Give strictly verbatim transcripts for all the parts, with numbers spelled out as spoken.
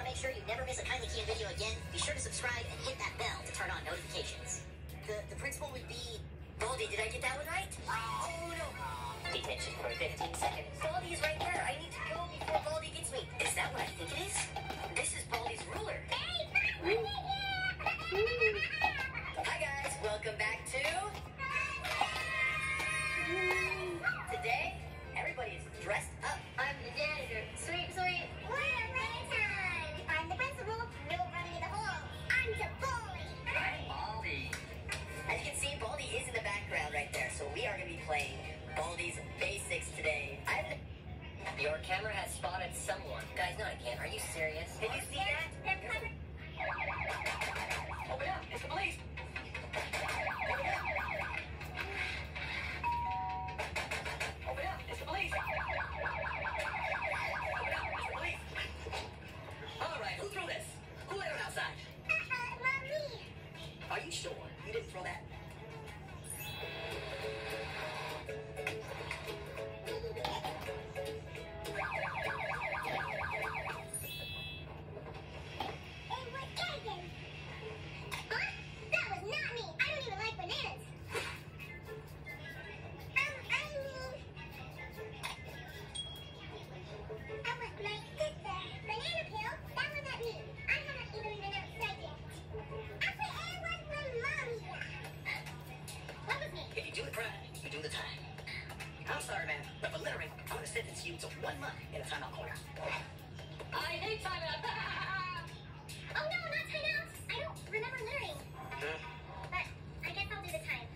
make sure you never miss a Kindly Keyin video again, be sure to subscribe and hit that bell to turn on notifications. The, the principle would be... Baldi, did I get that one right? Oh, no. Detention for fifteen seconds. Baldi is right there. I need to go before Baldi gets me. Is that what I think it is? This is Baldi's ruler. Hey, hi, guys. Welcome back to... Today, everybody is dressed up. I'm the janitor. Sweet, sweet. We're running time. I'm the principal. No running in the hall. I'm the Baldi. I'm Baldi. As you can see, Baldi is in the background right there. So we are going to be playing Baldi's Basics today. I've... Your camera has spotted someone. Guys, no, I can't. Are you serious? Did you see that? They're coming. Open up. It's the police. Open up. It's the police. Open up. It's the police. All right. Who threw this? Who let her outside? Uh-uh, not me. Are you sure you didn't throw that? Sentence you to one month in a timeout corner. I hate timeout. Oh no, not timeout. I don't remember littering. Huh? But I guess I'll do the time.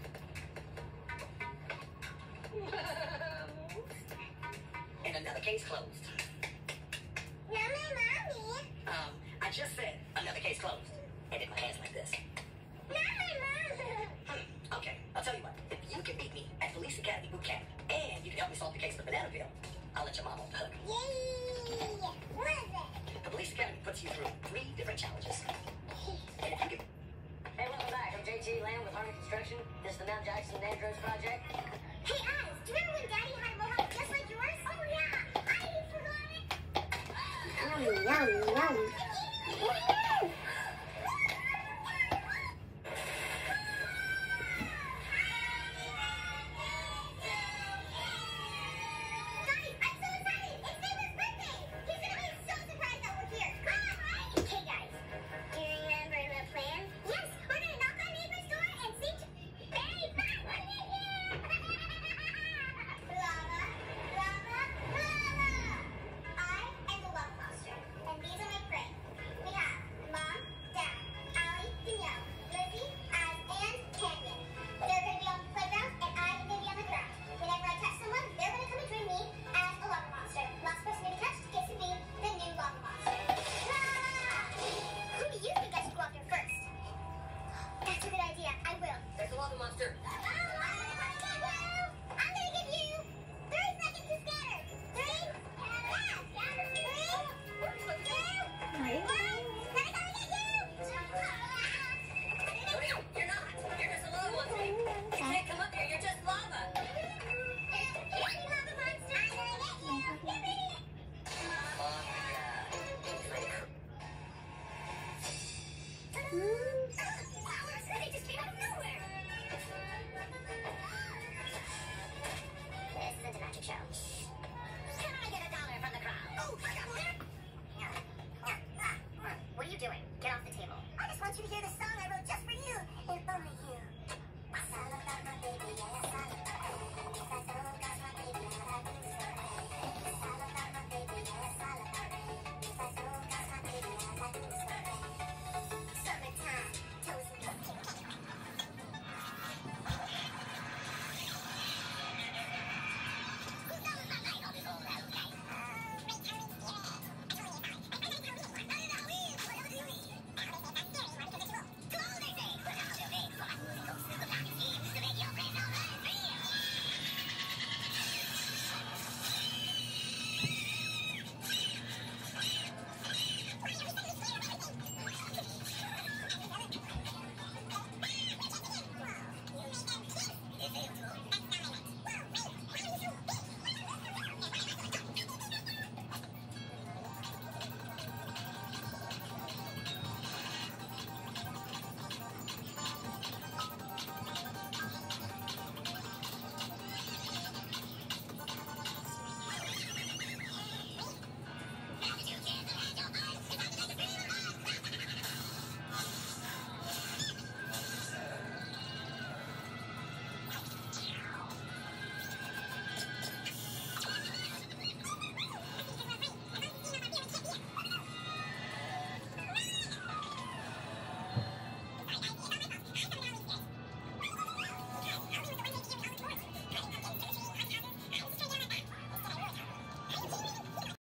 And another case closed. Not my mommy. Um, I just said another case closed. And did my hands like this. Not my mom. Hmm, okay, I'll tell you what. If you can beat me at Police Academy Boot Camp, and you can help me solve the case of the banana peel, I'll let your mom off the hook. Yay! What is it? The Police Academy puts you through three different challenges. And if you can... Hey, welcome back. I'm J T Lamb with Harmon Construction. This is the Mount Jackson Andros project.